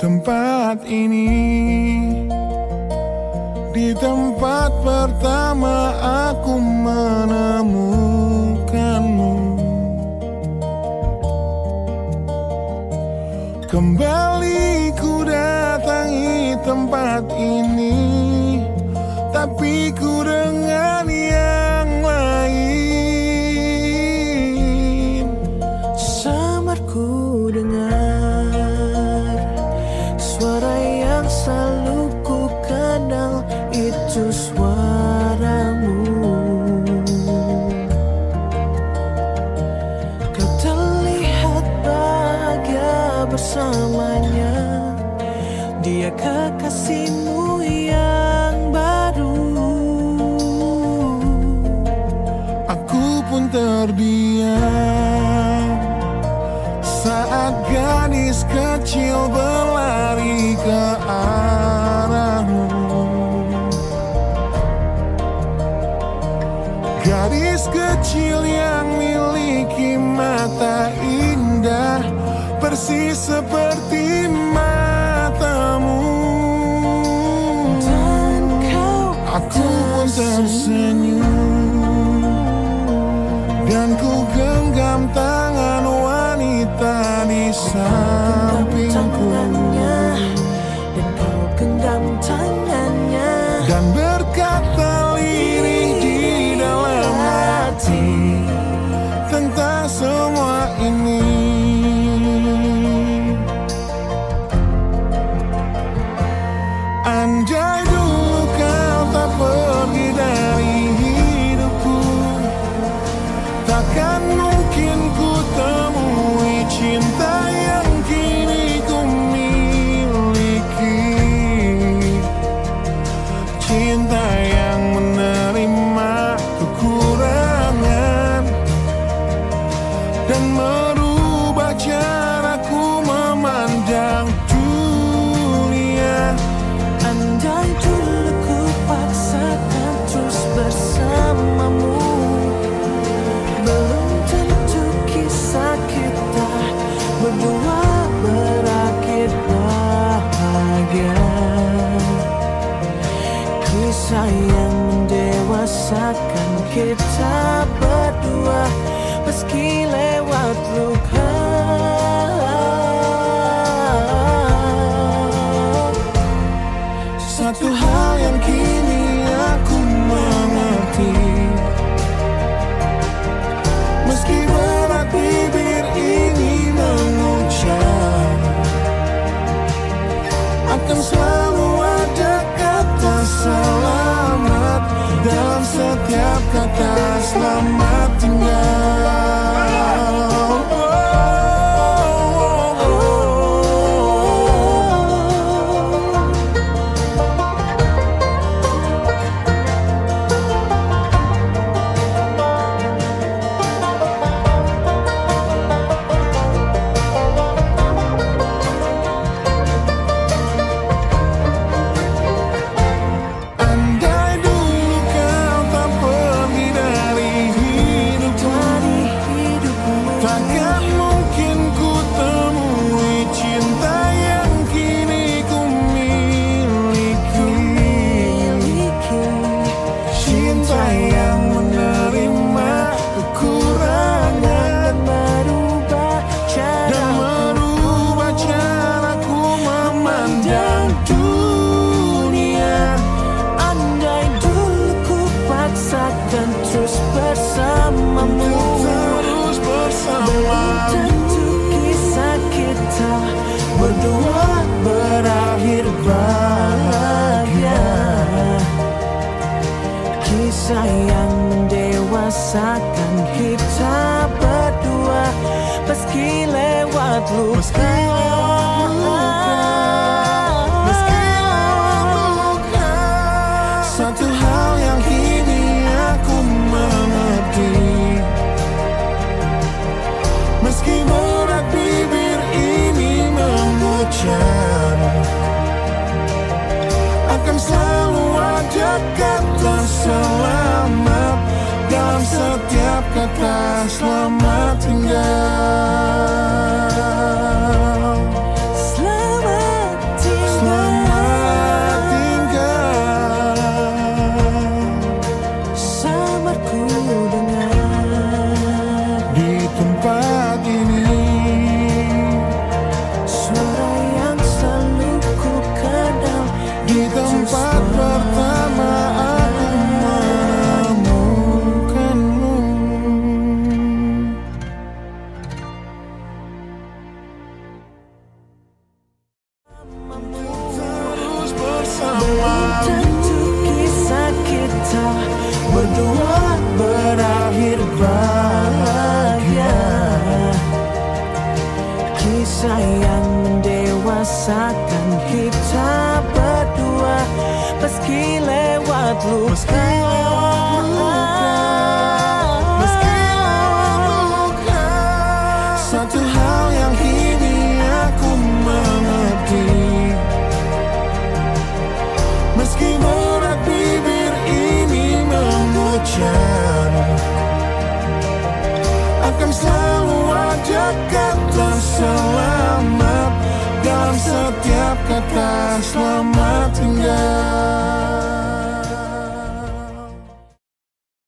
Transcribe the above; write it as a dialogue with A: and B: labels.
A: tempat ini, di tempat pertama aku menemukanmu. Kembali ku datangi tempat ini, tapi ku dengan yang lain.
B: Samar ku dengar suara yang selalu ku kenal, itu suaramu. Kau terlihat bahagia bersamanya, dia kekasihmu yang baru.
A: Aku pun terdiam saat gadis kecil berlari ke arahmu. Gadis kecil yang miliki mata indah, persis seperti matamu.
B: Dan
A: aku pun tersenyum, dan ku genggam tangan wanita di sampingku.
B: Dan kau genggam tangannya,
A: dan berkata lirih di dalam hati tentang semua ini. Andai dulu kau tak pergi dari hidupku, takkan mungkin ku temui cinta yang kini ku miliki. Cinta yang menerima kekurangan dan merubah caraku memandang dunia.
B: andai dulu ku paksakan terus bersamamu, belum tentu kisah kita berdua berakhir bahagia. Kisah yang mendewasakan kita berdua, meski lewat luka.
A: Satu hal yang kini aku mengerti, meski berat bibir ini mengucap, akan selalu ada kata selamat dalam setiap kata selamat tinggal. Berdua berakhir bahagia.
B: Kisah yang mendewasakan kita berdua, meski lewat luka.
A: Satu hal yang kini aku mengerti, meski berat bibir ini mengucap, akan selalu ada kata selamat dalam setiap kata selamat tinggal.
B: Selamat kita berdua berakhir bahagia. Kisah yang mendewasakan kita berdua, meski lewat luka.
A: Satu hal yang kini aku mengerti, meski berat bibir ini mengucap, akan selalu ada kata selamat dalam setiap kata selamat tinggal.